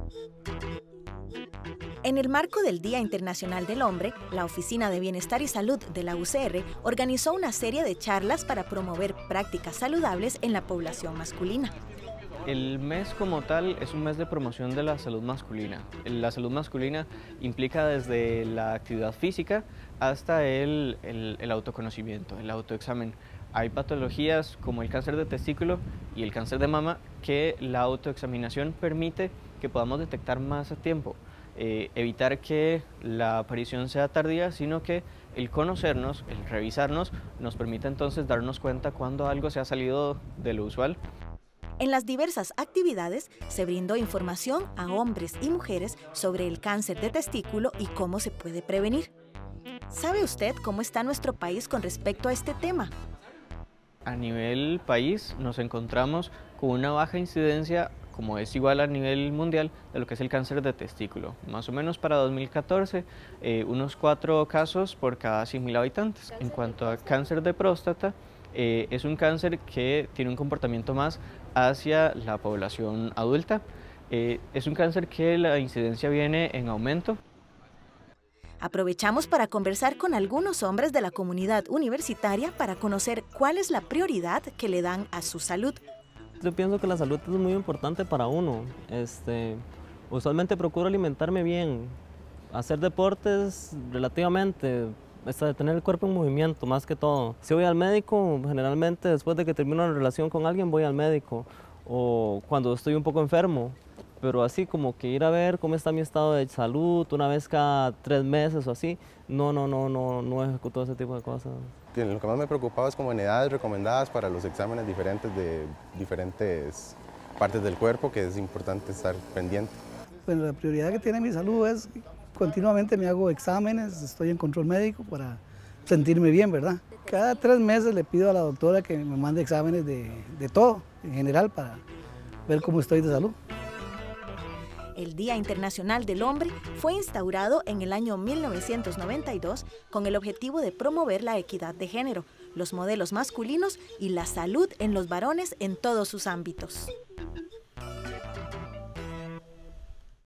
En el marco del Día Internacional del Hombre, la Oficina de Bienestar y Salud de la UCR organizó una serie de charlas para promover prácticas saludables en la población masculina. El mes como tal es un mes de promoción de la salud masculina. La salud masculina implica desde la actividad física hasta el autoconocimiento, el autoexamen. Hay patologías como el cáncer de testículo y el cáncer de mama que la autoexaminación permite que podamos detectar más a tiempo. Evitar que la aparición sea tardía, sino que el conocernos, el revisarnos, nos permite entonces darnos cuenta cuando algo se ha salido de lo usual. En las diversas actividades se brindó información a hombres y mujeres sobre el cáncer de testículo y cómo se puede prevenir. ¿Sabe usted cómo está nuestro país con respecto a este tema? A nivel país nos encontramos con una baja incidencia, como es igual a nivel mundial, de lo que es el cáncer de testículo. Más o menos para 2014, unos 4 casos por cada 100.000 habitantes. En cuanto a cáncer de próstata, es un cáncer que tiene un comportamiento más hacia la población adulta. Es un cáncer que la incidencia viene en aumento. Aprovechamos para conversar con algunos hombres de la comunidad universitaria para conocer cuál es la prioridad que le dan a su salud. Yo pienso que la salud es muy importante para uno. Usualmente procuro alimentarme bien, hacer deportes relativamente, tener el cuerpo en movimiento más que todo. Si voy al médico, generalmente después de que termino una relación con alguien voy al médico o cuando estoy un poco enfermo. Pero así como que ir a ver cómo está mi estado de salud una vez cada 3 meses o así, no ejecuto ese tipo de cosas. Lo que más me preocupaba es como en edades recomendadas para los exámenes diferentes de diferentes partes del cuerpo, que es importante estar pendiente. Bueno, la prioridad que tiene mi salud es continuamente me hago exámenes, estoy en control médico para sentirme bien, ¿verdad? Cada 3 meses le pido a la doctora que me mande exámenes de todo, en general, para ver cómo estoy de salud. El Día Internacional del Hombre fue instaurado en el año 1992 con el objetivo de promover la equidad de género, los modelos masculinos y la salud en los varones en todos sus ámbitos.